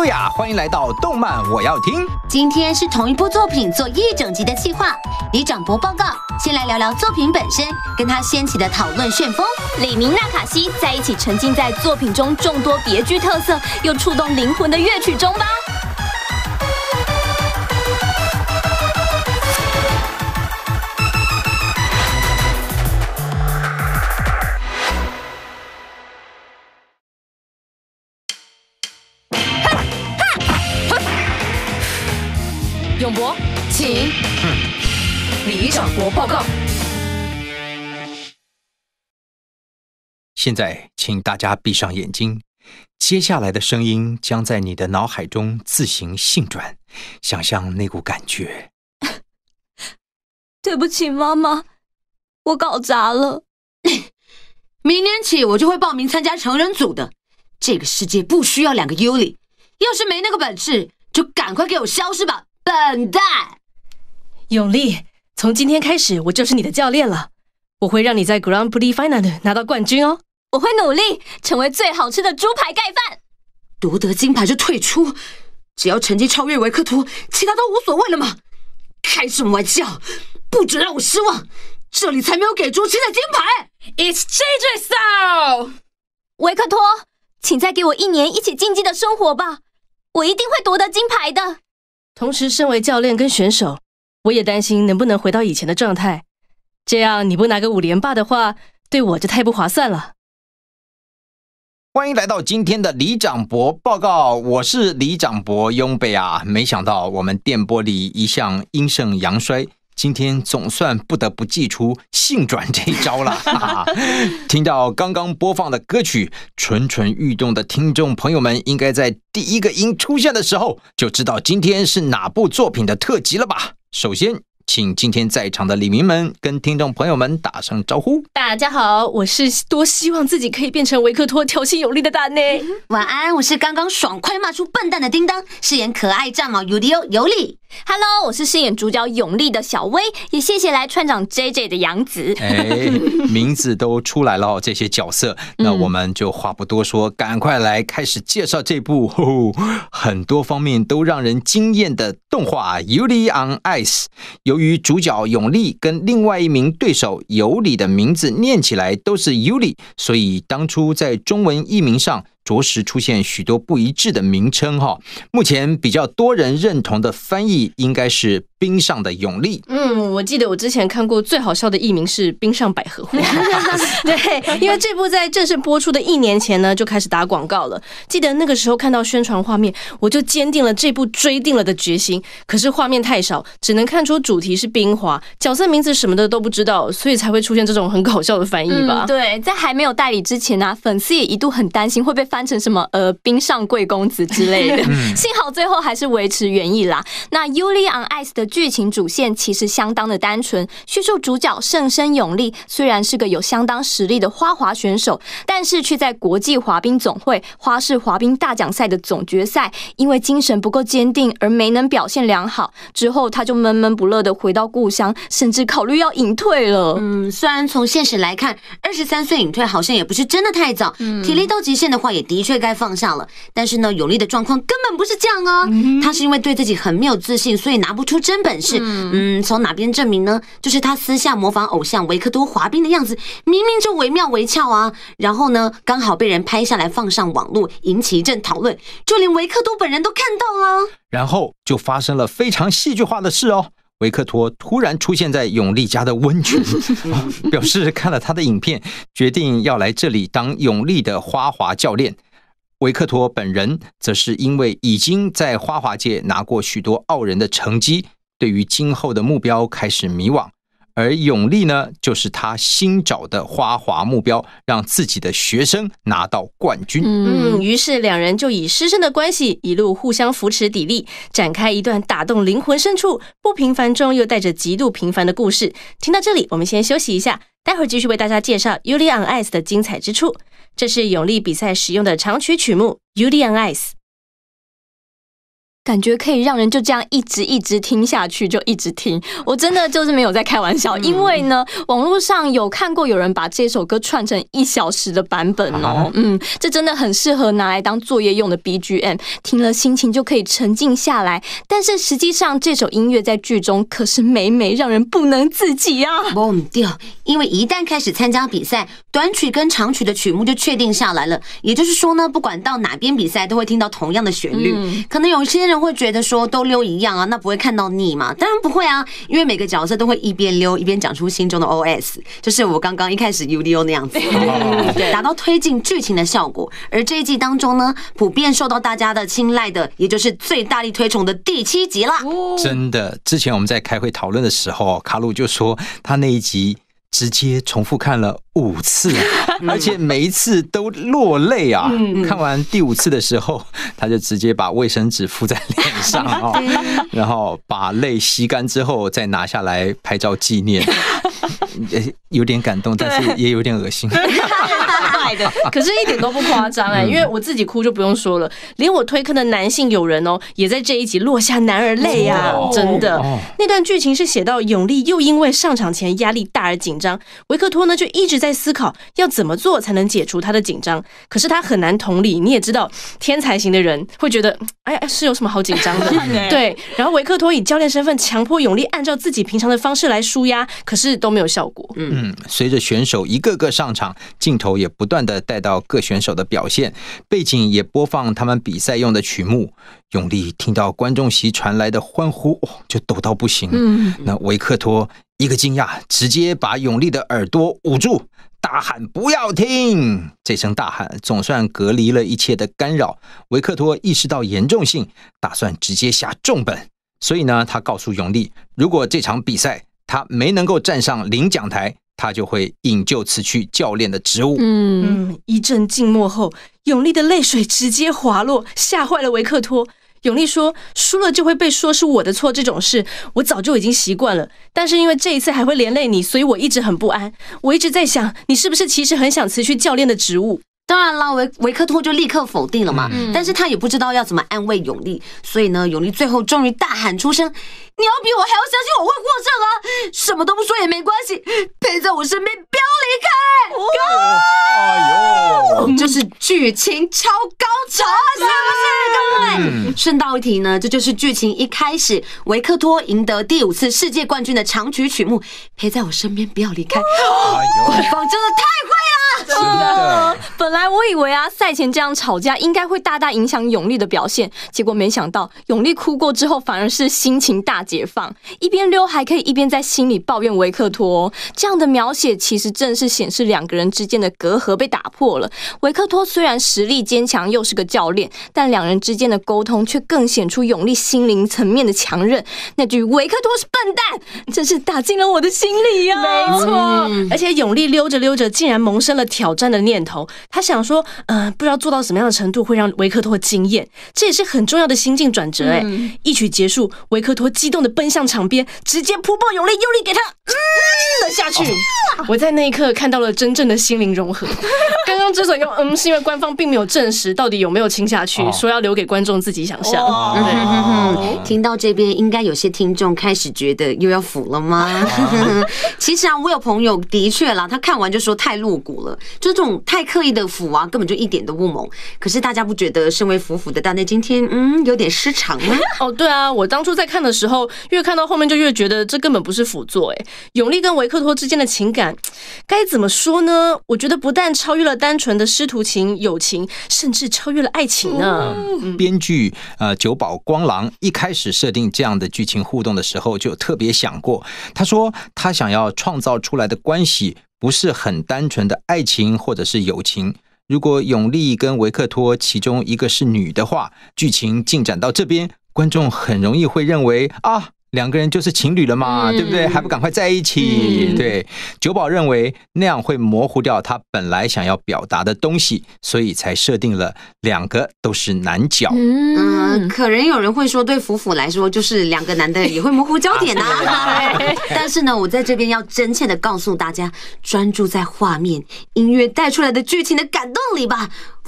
贝亚，欢迎来到动漫我要听。 今天是同一部作品做一整集的企划，李长博报告。先来聊聊作品本身，跟他掀起的讨论旋风。 李明、纳卡西在一起沉浸在作品中众多别具特色又触动灵魂的乐曲中吧。 永博，请。李长博报告。 现在，请大家闭上眼睛，接下来的声音将在你的脑海中自行性转，想象那股感觉。 对不起，妈妈，我搞砸了。 明年起我就会报名参加成人组的。这个世界不需要2个尤里，要是没那个本事，就赶快给我消失吧！笨蛋！ 永利，从今天开始我就是你的教练了，我会让你在 Grand Prix Final 拿到冠军哦。 我会努力成为最好吃的猪排盖饭。 夺得金牌就退出，只要成绩超越维克托，其他都无所谓了吗？开什么玩笑！不准让我失望，这里才没有给猪吃的金牌。 It's JJ style。 维克托，请再给我1年一起竞技的生活吧，我一定会夺得金牌的。 同时，身为教练跟选手，我也担心能不能回到以前的状态。这样你不拿个5连霸的话，对我就太不划算了。 欢迎来到今天的李长博报告，我是李长博雍贝啊。没想到我们电波里一向阴盛阳衰，今天总算不得不祭出性转这一招了。听到刚刚播放的歌曲，蠢蠢欲动的听众朋友们应该在第一个音出现的时候就知道今天是哪部作品的特辑了吧。首先请今天在场的李明们跟听众朋友们打声招呼。 大家好，我是多希望自己可以变成维克托挑衅有力的大内。 晚安，我是刚刚爽快骂出笨蛋的叮当，饰演可爱战毛尤里欧尤里。 Hello， 我是饰演主角永利的小薇，也谢谢来川长 JJ 的杨子。 名字都出来了这些角色，那我们就话不多说，赶快来开始介绍这部很多方面都让人惊艳的动画《Yuri on Ice》。由于主角永利跟另外一名对手尤里的名字念起来都是 Yuri， 所以当初在中文译名上着实出现许多不一致的名称哈。目前比较多人认同的翻译应该是冰上的永利。 我记得我之前看过最好笑的译名是冰上百合花。对，因为这部在正式播出的1年前呢就开始打广告了。记得那个时候看到宣传画面，我就坚定了这部追定了的决心。可是画面太少，只能看出主题是冰滑，角色名字什么的都不知道，所以才会出现这种很搞笑的翻译吧。 对，在还没有代理之前啊，粉丝也一度很担心会被翻成什么冰上贵公子之类的。幸好最后还是维持原意啦。那 Yuri on Ice 的剧情主线其实相当的单纯，叙述主角圣生永利虽然是个有相当实力的花滑选手，但是却在国际滑冰总会花式滑冰大奖赛的总决赛，因为精神不够坚定而没能表现良好，之后他就闷闷不乐的回到故乡，甚至考虑要隐退了。 虽然从现实来看，23岁隐退好像也不是真的太早，体力到极限的话也的确该放下了。但是呢，永利的状况根本不是这样啊，他是因为对自己很没有自信，所以拿不出真本事。从哪边证明呢？就是他私下模仿偶像维克多滑冰的样子，明明就惟妙惟肖啊。然后呢，刚好被人拍下来放上网络，引起一阵讨论，就连维克多本人都看到了。 然后就发生了非常戏剧化的事哦。维克托突然出现在永利家的温泉，表示看了他的影片，决定要来这里当永利的花滑教练。维克托本人则是因为已经在花滑界拿过许多傲人的成绩，对于今后的目标开始迷惘。而永利呢，就是他新找的花滑目标，让自己的学生拿到冠军。 于是两人就以师生的关系，一路互相扶持砥砺，展开一段打动灵魂深处、不平凡中又带着极度平凡的故事。听到这里，我们先休息一下，待会儿继续为大家介绍 Yuri on Ice 的精彩之处。这是永利比赛使用的长曲曲目 Yuri on Ice。 感觉可以让人就这样一直听下去，就一直听。我真的就是没有在开玩笑，因为呢，网络上有看过有人把这首歌串成1小时的版本哦，这真的很适合拿来当作业用的 BGM， 听了心情就可以沉静下来。但是实际上这首音乐在剧中可是每让人不能自己啊！ 因为一旦开始参加比赛，短曲跟长曲的曲目就确定下来了。也就是说呢，不管到哪边比赛，都会听到同样的旋律。可能有些人会觉得说都溜一样啊，那不会看到腻吗？当然不会啊，因为每个角色都会一边溜一边讲出心中的 OS， 就是我刚刚一开始 UDO 那样子，达到推进剧情的效果。而这一季当中呢，普遍受到大家的青睐的，也就是最大力推崇的第7集啦。 真的，之前我们在开会讨论的时候，卡鲁就说他那一集直接重复看了5次，而且每一次都落泪啊！看完第5次的时候，他就直接把卫生纸敷在脸上然后把泪吸干之后再拿下来拍照纪念。有点感动，但是也有点恶心。 可是一点都不夸张因为我自己哭就不用说了，连我推坑的男性友人也在这一集落下男儿泪啊！真的，那段剧情是写到永利又因为上场前压力大而紧张，维克托呢就一直在思考要怎么做才能解除他的紧张。可是他很难同理，你也知道，天才型的人会觉得，是有什么好紧张的？对。然后维克托以教练身份强迫永利按照自己平常的方式来抒压，可是都没有效果。 随着选手一个个上场，镜头也不断的带到各选手的表现，背景也播放他们比赛用的曲目。永利听到观众席传来的欢呼，就抖到不行。那维克托一个惊讶，直接把永利的耳朵捂住，大喊不要听。这声大喊总算隔离了一切的干扰。维克托意识到严重性，打算直接下重本。所以呢，他告诉永利，如果这场比赛他没能够站上领奖台，他就会引咎辞去教练的职务。 一阵静默后，永利的泪水直接滑落，吓坏了维克托。永利说，输了就会被说是我的错，这种事我早就已经习惯了，但是因为这一次还会连累你，所以我一直很不安。我一直在想，你是不是其实很想辞去教练的职务？ 当然啦，维克托就立刻否定了嘛，但是他也不知道要怎么安慰永利，所以呢，永利最后终于大喊出声：“你要比我还要相信我会获胜啊！什么都不说也没关系，陪在我身边，不要离开。”就是剧情超高潮啊，是不是？各位，顺道一提呢，这就是剧情一开始维克托赢得第5次世界冠军的长曲曲目，陪在我身边，不要离开。官方真的太会了。 真的，本来我以为赛前这样吵架应该会大大影响永利的表现，结果没想到永利哭过之后反而是心情大解放，一边溜还可以一边在心里抱怨维克托。这样的描写其实正是显示2个人之间的隔阂被打破了。维克托虽然实力坚强，又是个教练，但2人之间的沟通却更显出永利心灵层面的强韧。那句维克托是笨蛋，真是打进了我的心里啊！ 没错，而且永利溜着溜着竟然萌生了挑战的念头，他想说，不知道做到什么样的程度会让维克托惊艳，这也是很重要的心境转折。一曲结束，维克托激动的奔向场边，直接扑抱永利，用力给他了下去。我在那一刻看到了真正的心灵融合。刚刚之所以用是因为官方并没有证实到底有没有亲下去，说要留给观众自己想象。 听到这边，应该有些听众开始觉得又要腐了吗？其实我有朋友的确啦，他看完就说太露骨了，就这种太刻意的腐根本就一点都不萌。可是大家不觉得身为腐的大内今天有点失常吗？ 对啊，我当初在看的时候，越看到后面就越觉得这根本不是腐作。永利跟维克托之间的情感该怎么说呢？我觉得不但超越了单纯的师徒情、友情，甚至超越了爱情呢。 编剧久保光郎一开始设定这样的剧情互动的时候，就特别想过，他说他想要创造出来的关系不是很单纯的爱情或者是友情。如果永利跟维克托其中一个是女的话，剧情进展到这边，观众很容易会认为2个人就是情侣了嘛，对不对？还不赶快在一起？对，久保认为那样会模糊掉他本来想要表达的东西，所以才设定了2个都是男角。 可能有人会说，对腐来说，就是2个男的也会模糊焦点但是呢，我在这边要真切的告诉大家，专注在画面、音乐带出来的剧情的感动里吧。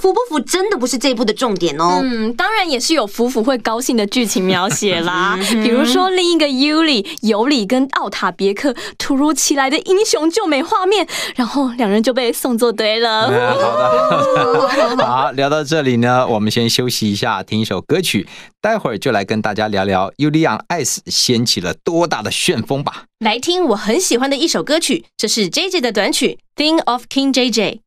服不服真的不是这一部的重点哦。 当然也是有服会高兴的剧情描写啦，比如说另一个尤里跟奥塔别克突如其来的英雄救美画面，然后两人就被送作堆了。 好的，好，聊到这里呢，我们先休息一下，听一首歌曲，待会儿就来跟大家聊聊 Yuli on Ice 掀起了多大的旋风吧。 来听我很喜欢的一首歌曲，这是 JJ 的短曲 Thing of King JJ。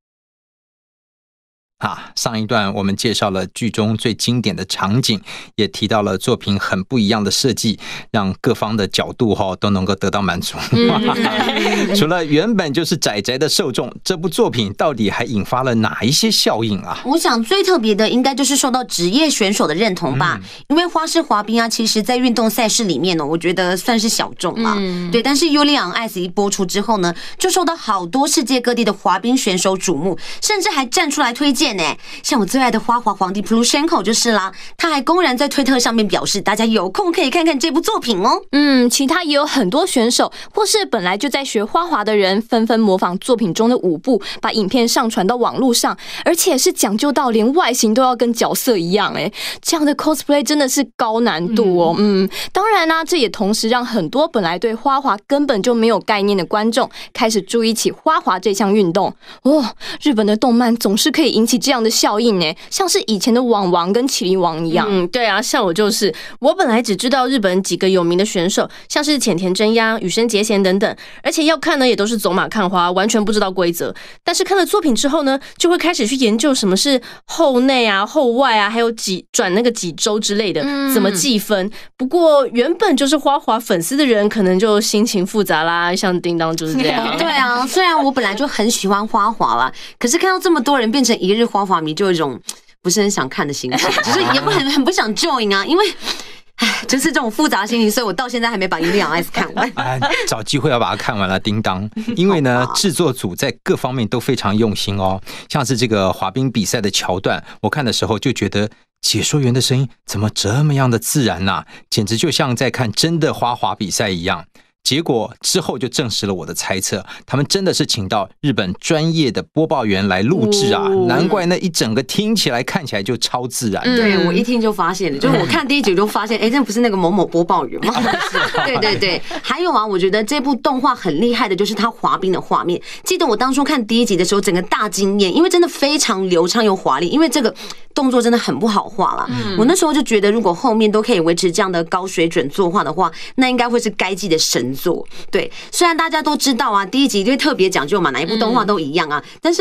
上一段我们介绍了剧中最经典的场景，也提到了作品很不一样的设计，让各方的角度都能够得到满足。除了原本就是宅宅的受众，这部作品到底还引发了哪一些效应啊？ 我想最特别的应该就是受到职业选手的认同吧，因为花式滑冰啊，其实在运动赛事里面呢，我觉得算是小众啦。对，但是 Yuli on Ice 一播出之后呢，就受到好多世界各地的滑冰选手瞩目，甚至还站出来推荐。像我最爱的花滑皇帝 Plushenko 就是啦，他还公然在推特上面表示，大家有空可以看看这部作品哦。 其他也有很多选手或是本来就在学花滑的人，纷纷模仿作品中的舞步，把影片上传到网络上，而且是讲究到连外形都要跟角色一样。这样的 cosplay 真的是高难度哦。当然啦，这也同时让很多本来对花滑根本就没有概念的观众开始注意起花滑这项运动。日本的动漫总是可以引起这样的效应像是以前的网王跟麒麟王一样。 对啊，像我本来只知道日本几个有名的选手，像是浅田真央、羽生结弦等等，而且要看呢也都是走马看花，完全不知道规则。但是看了作品之后呢，就会开始去研究什么是后内啊、后外啊，还有转那个几周之类的，怎么计分。不过原本就是花滑粉丝的人，可能就心情复杂啦，像叮当就是这样。 对啊，虽然我本来就很喜欢花滑啦，可是看到这么多人变成一日花滑迷，就有一种不是很想看的心情，就是也很不想 join 啊，因为就是这种复杂心情，所以我到现在还没把《Yuli on Ice》看完。 找机会要把它看完了，叮当。因为呢，制作组在各方面都非常用心哦，像是这个滑冰比赛的桥段，我看的时候就觉得解说员的声音怎么这么样的自然啊，简直就像在看真的花滑比赛一样。结果之后就证实了我的猜测，他们真的是请到日本专业的播报员来录制啊，难怪那一整个听起来看起来就超自然。 对，我一听就发现了，就是我看第一集就发现，这不是那个某某播报员吗？对，还有啊，我觉得这部动画很厉害的就是它滑冰的画面。记得我当初看第一集的时候，整个大惊艳，因为真的非常流畅又华丽，因为这个动作真的很不好画啦。我那时候就觉得，如果后面都可以维持这样的高水准作画的话，那应该会是该季的神作。对，虽然大家都知道啊，第一集就特别讲究嘛，哪一部动画都一样啊，但是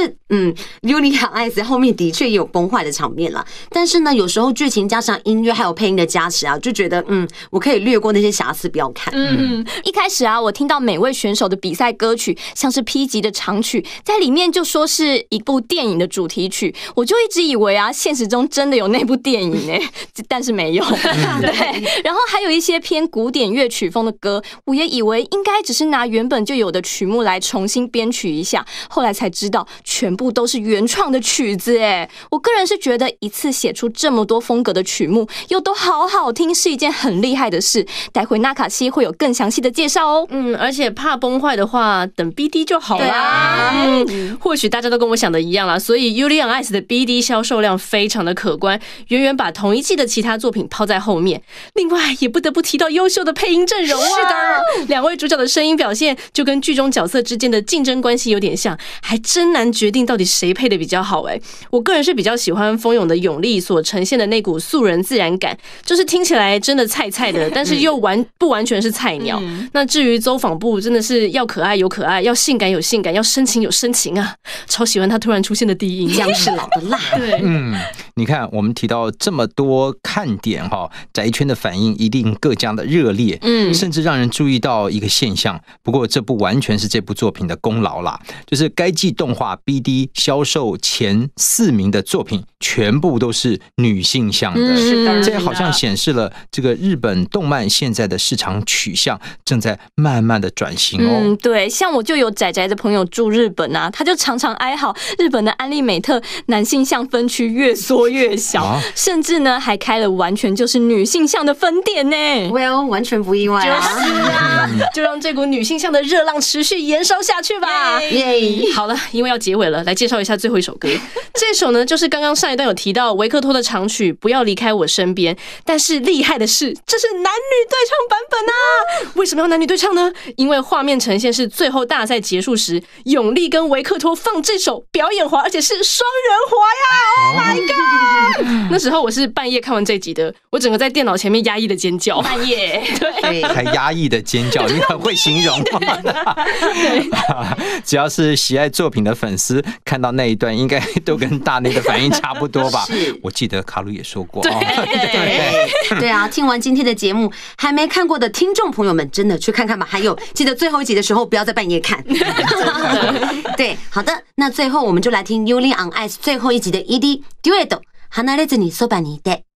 Yuli on Ice 后面的确也有崩坏的场面啦。但是呢，有时候剧情加上音乐还有配音的加持啊，就觉得我可以略过那些瑕疵不要看。 一开始啊，我听到每位选手的比赛歌曲，像是 P 级的长曲，在里面就说是一部电影的主题曲，我就一直以为啊，现实中真的有那部电影但是没有。对，然后还有一些偏古典乐曲风的歌，我也以为应该只是拿原本就有的曲目来重新编曲一下，后来才知道全部都是原创的曲子。我个人是觉得一次写出这么多风格的曲目又都好好听是一件很厉害的事，待会纳卡西会有更详细的介绍哦。 而且怕崩坏的话等 BD 就好啦。或许大家都跟我想的一样啦，所以 Yuli on Ice 的 BD 销售量非常的可观，远远把同一季的其他作品抛在后面。另外也不得不提到优秀的配音阵容啊，是的，两位主角的声音表现就跟剧中角色之间的竞争关系有点像，还真难决定到底谁配的比较好。我个人是比较喜欢风勇的永利所呈现的那股素人自然感，就是听起来真的菜菜的，但是又不完全是菜鸟。那至于邹访部真的是要可爱有可爱，要性感有性感，要深情有深情啊，超喜欢他突然出现的低音， 姜是老的辣。 对， 你看我们提到这么多看点宅圈的反应一定各家的热烈，甚至让人注意到一个现象。不过这不完全是这部作品的功劳啦，就是该季动画 BD 销售前4名的作品全部都是女性向的，这好像显示了这个日本动漫现在的市场取向正在慢慢的转型哦。 对，像我就有宅宅的朋友住日本啊，他就常常哀嚎日本的安利美特男性向分区越缩越小，甚至呢还开了完全就是女性向的分店呢。 Well， 完全不意外啊。 就让这股女性向的热浪持续延烧下去吧。 耶！ 好了，因为要结尾了，来介绍一下最后一首歌。这首呢，就是刚刚上一段有提到维克托的长曲《不要离开我身边》，但是厉害的是，这是男女对唱版本啊！为什么要男女对唱呢？因为画面呈现是最后大赛结束时，永利跟维克托放这首表演滑，而且是双人滑呀 ！Oh my god！ 那时候我是半夜看完这集的，我整个在电脑前面压抑的尖叫。 半夜， 对， 还压抑的尖叫，你很会形容。对，只要是喜爱作品的粉丝，看到那一段，应该都跟大内的反应差不多吧？ 是， 我记得卡鲁也说过。 对啊，听完今天的节目，还没看过的听众朋友们，真的去看看吧。还有，记得最后一集的时候，不要在半夜看。对，好的，那最后我们就来听 Yuli on Ice 最后一集的 ED Duet 離れずにそばにいて。